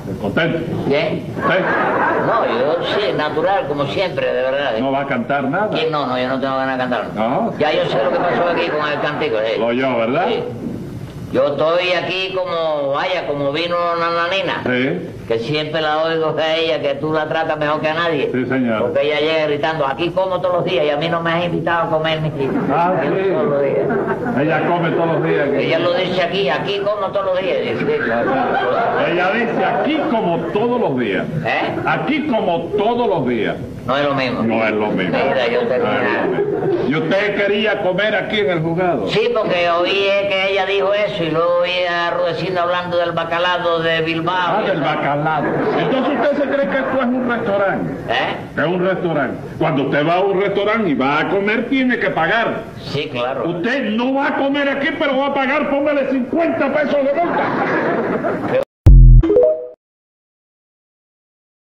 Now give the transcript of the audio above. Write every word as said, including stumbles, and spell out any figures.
¿Contento? ¿Qué? ¿Usted? No, yo sí, natural, como siempre, de verdad. ¿No va a cantar nada? ¿Quién no? No, yo no tengo ganas de cantar. No. Ya yo sé lo que pasó aquí con el cantico, ¿eh? Lo yo, ¿verdad? Sí. Yo estoy aquí como, vaya, como vino una nanina. Sí. Que siempre la oigo a ella, que tú la tratas mejor que a nadie. Sí, señor. Porque ella llega gritando, aquí como todos los días, y a mí no me has invitado a comer ni siquiera. Ah, Aquí sí. todos los días. Ella come todos los días. que- Ella lo dice aquí, aquí como todos los días. Dice, sí, claro. Ella dice aquí como todos los días. ¿Eh? Aquí como todos los días. No es lo mismo. No es lo mismo. Mira, yo No es lo tenía... mismo. ¿Y usted quería comer aquí en el juzgado? Sí, porque oí eh, que ella dijo eso y luego oí a Rudecindo hablando del bacalao de Bilbao. Ah, del bacalao. Entonces usted se cree que esto es un restaurante. ¿Eh? Es un restaurante. Cuando usted va a un restaurante y va a comer, tiene que pagar. Sí, claro. Usted no va a comer aquí, pero va a pagar, póngale cincuenta pesos de multa.